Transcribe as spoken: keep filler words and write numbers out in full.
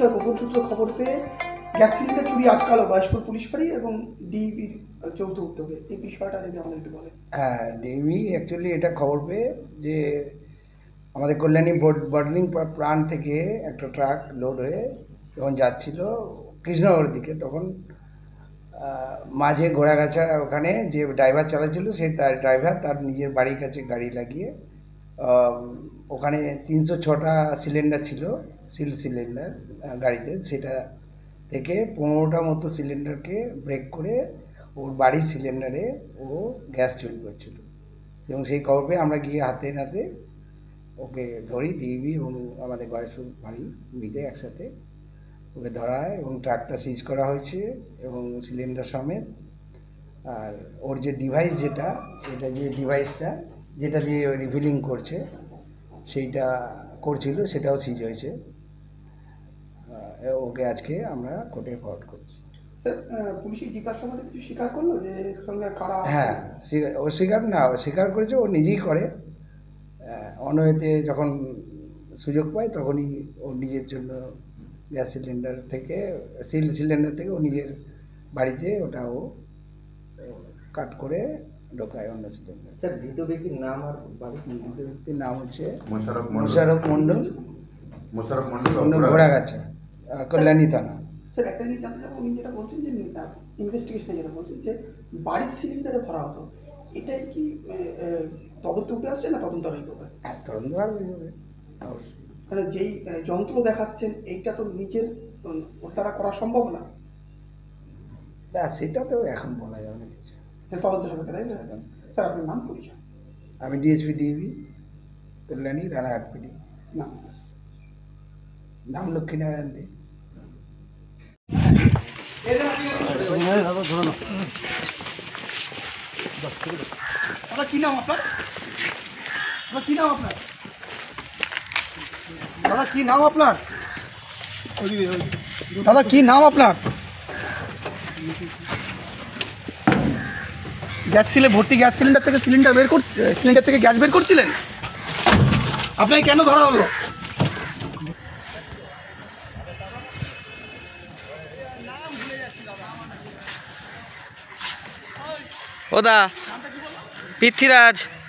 বিষয়ে গোপন সূত্র খবর পেয়ে গ্যাস সিলিন্ডার চুরি আটকালো বয়স্কর পুলিশ ফাঁড়ি এবং ডিইবির যৌথ উদ্যোগে। এই বিষয়টা যদি আমাদের একটু বলেন। হ্যাঁ, ডিইবি অ্যাকচুয়ালি এটা খবর পেয়ে যে আমাদের কল্যাণী বটলিং প্রাণ থেকে একটা ট্রাক লোড হয়ে যখন যাচ্ছিল কৃষ্ণনগরের দিকে, তখন মাঝে ঘোড়াগাছা ওখানে যে ড্রাইভার চালাচ্ছিল সেই তার ড্রাইভার তার নিজের বাড়ির কাছে গাড়ি লাগিয়ে ওখানে তিনশো ছটা সিলিন্ডার ছিল, সিল সিলিন্ডার গাড়িতে, সেটা থেকে পনেরোটা মতো সিলিন্ডারকে ব্রেক করে ওর বাড়ির সিলিন্ডারে ও গ্যাস চুরি করছিল। এবং সেই খবর পেয়ে আমরা গিয়ে হাতে নাতে ওকে ধরি, ডিইবি এবং আমাদের গয়েশ্বর বাড়ি মিলে একসাথে ওকে ধরা হয় এবং ট্রাকটা সিজ করা হয়েছে এবং সিলিন্ডার সমেত। আর ওর যে ডিভাইস, যেটা এটা যে ডিভাইসটা যেটা দিয়ে রিফিলিং করছে সেইটা করছিল, সেটাও সিজ হয়েছে। ওকে আজকে আমরা কোর্টে ফরওয়ার্ড করছি। স্যার, পুলিশি জিজ্ঞাসাবাদে কিছু স্বীকার করলো যে সঙ্গে কারা? হ্যাঁ, ও স্বীকার না স্বীকার করেছে, ও নিজেই করে। অনয়েতে যখন সুযোগ পায় তখনই ও নিজের জন্য গ্যাস সিলিন্ডার থেকে সিল সিলিন্ডার থেকে ও নিজের বাড়িতে ওটা ও কাট করে ঢোকায় অন্য সিলিন্ডার। স্যার, দ্বিতীয় ব্যক্তির নাম আর বাড়ি? দ্বিতীয় ব্যক্তির নাম হচ্ছে মোশাররফ মণ্ডল, মোশাররফ মণ্ডল ঘোড়াগাছা, কল্যাণী থানা। স্যার, একটা জিনিস জানতে চাবো, উনি যেটা বলছেন যে ইনভেস্টিগেশনে যেটা বলছেন যে বাড়ির সিলিন্ডারে ভরা হতো, এটাই কি তদন্ত উঠে আসছে না তদন্ত হয়ে যাবে? হ্যাঁ, তদন্ত হবে অবশ্যই। মানে যেই যন্ত্র দেখাচ্ছেন এইটা তো নিজের ওর দ্বারা করা সম্ভব না। না, সেটা তো এখন বলা যাবে না কিছু। তদন্ত সাপেক্ষে, তাই না? স্যার, আপনার নাম পরিচয়? আমি DSP DEB Kalyani Ranaghat PD. নাম স্যার? নাম লক্ষ্মীনারায়ণ দে। দাদা, কি নাম আপনার? দাদা, কি নাম আপনার? দাদা, কি নাম আপনার? দাদা, কি নাম আপনার? গ্যাস সিলিন্ডার ভর্তি গ্যাস সিলিন্ডার থেকে সিলিন্ডার বের কর সিলিন্ডার থেকে গ্যাস বের করছিলেন, আপনাকে কেন ধরা হলো? ওদা পৃথ্বীরাজ।